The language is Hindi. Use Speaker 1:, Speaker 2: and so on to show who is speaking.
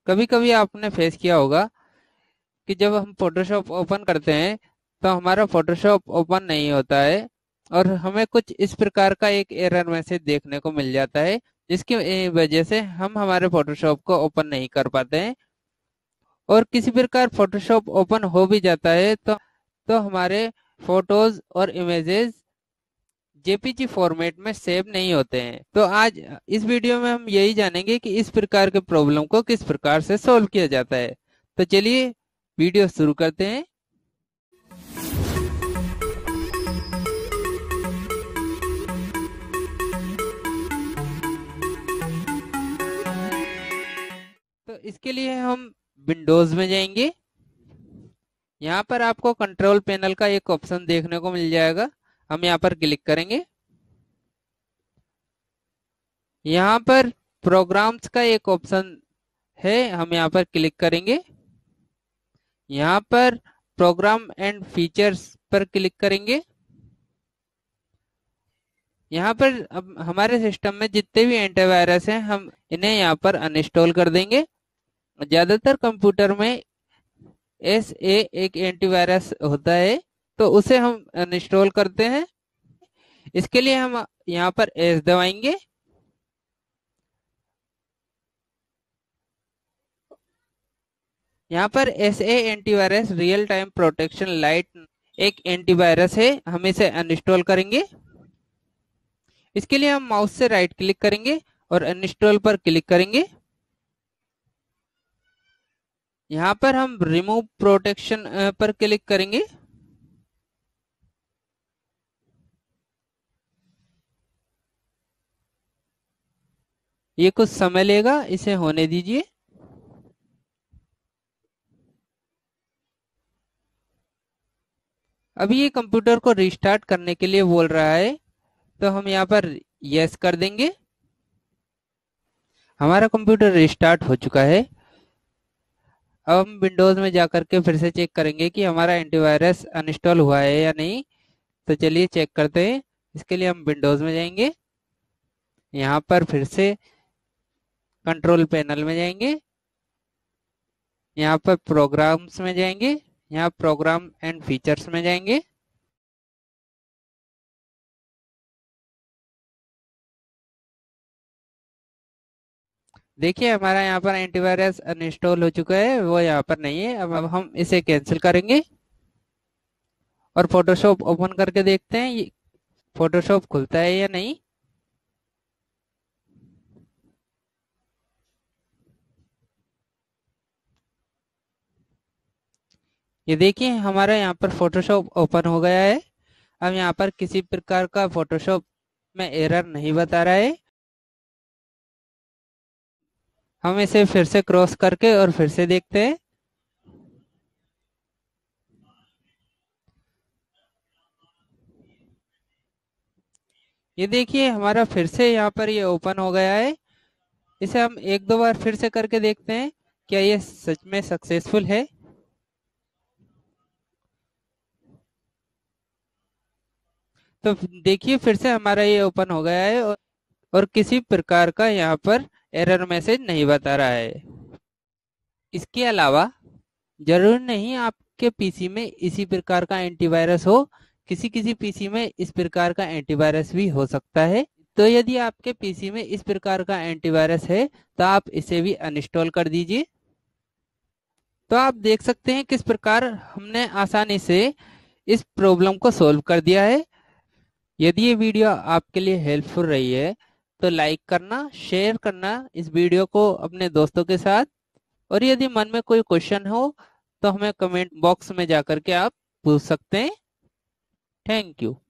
Speaker 1: कभी कभी आपने फेस किया होगा कि जब हम फोटोशॉप ओपन करते हैं तो हमारा फोटोशॉप ओपन नहीं होता है और हमें कुछ इस प्रकार का एक एरर मैसेज देखने को मिल जाता है, जिसकी वजह से हम हमारे फोटोशॉप को ओपन नहीं कर पाते हैं। और किसी प्रकार फोटोशॉप ओपन हो भी जाता है तो हमारे फोटोज और इमेजेस जेपीजी फॉर्मेट में सेव नहीं होते हैं। तो आज इस वीडियो में हम यही जानेंगे कि इस प्रकार के प्रॉब्लम को किस प्रकार से सॉल्व किया जाता है। तो चलिए वीडियो शुरू करते हैं। तो इसके लिए हम विंडोज में जाएंगे। यहाँ पर आपको कंट्रोल पैनल का एक ऑप्शन देखने को मिल जाएगा। हम यहाँ पर क्लिक करेंगे। यहाँ पर प्रोग्राम्स का एक ऑप्शन है, हम यहाँ पर क्लिक करेंगे। यहाँ पर प्रोग्राम एंड फीचर्स पर क्लिक करेंगे। यहाँ पर अब हमारे सिस्टम में जितने भी एंटीवायरस हैं हम इन्हें यहाँ पर अनइंस्टॉल कर देंगे। ज्यादातर कंप्यूटर में एक एंटीवायरस होता है, तो उसे हम अनइंस्टॉल करते हैं। इसके लिए हम यहाँ पर एस दबाएंगे। यहाँ पर antivirus real time protection light एक एंटीवायरस है, हम इसे अनइंस्टॉल करेंगे। इसके लिए हम माउस से राइट क्लिक करेंगे और अनइंस्टॉल पर क्लिक करेंगे। यहाँ पर हम रिमूव प्रोटेक्शन पर क्लिक करेंगे। ये कुछ समय लेगा, इसे होने दीजिए। अभी ये कंप्यूटर को रिस्टार्ट करने के लिए बोल रहा है, तो हम यहाँ पर यस कर देंगे। हमारा कंप्यूटर रिस्टार्ट हो चुका है। अब हम विंडोज में जाकर के फिर से चेक करेंगे कि हमारा एंटीवायरस अनइंस्टॉल हुआ है या नहीं। तो चलिए चेक करते हैं। इसके लिए हम विंडोज में जाएंगे। यहाँ पर फिर से कंट्रोल पैनल में जाएंगे। यहाँ पर प्रोग्राम्स में जाएंगे। यहाँ प्रोग्राम एंड फीचर्स में जाएंगे। देखिए हमारा यहाँ पर एंटीवायरस अनइंस्टॉल हो चुका है, वो यहाँ पर नहीं है। अब हम इसे कैंसिल करेंगे और फोटोशॉप ओपन करके देखते हैं ये फोटोशॉप खुलता है या नहीं। ये देखिए हमारा यहाँ पर फोटोशॉप ओपन हो गया है। अब यहाँ पर किसी प्रकार का फोटोशॉप में एरर नहीं बता रहा है। हम इसे फिर से क्रॉस करके और फिर से देखते हैं। ये देखिए हमारा फिर से यहाँ पर ये ओपन हो गया है। इसे हम एक दो बार फिर से करके देखते हैं क्या ये सच में सक्सेसफुल है। तो देखिए फिर से हमारा ये ओपन हो गया है और किसी प्रकार का यहाँ पर एरर मैसेज नहीं बता रहा है। इसके अलावा जरूर नहीं आपके पीसी में इसी प्रकार का एंटीवायरस हो, किसी किसी पीसी में इस प्रकार का एंटीवायरस भी हो सकता है। तो यदि आपके पीसी में इस प्रकार का एंटीवायरस है तो आप इसे भी अनइंस्टॉल कर दीजिए। तो आप देख सकते हैं किस प्रकार हमने आसानी से इस प्रॉब्लम को सॉल्व कर दिया है। यदि ये वीडियो आपके लिए हेल्पफुल रही है तो लाइक करना, शेयर करना इस वीडियो को अपने दोस्तों के साथ। और यदि मन में कोई क्वेश्चन हो तो हमें कमेंट बॉक्स में जाकर के आप पूछ सकते हैं। Thank you.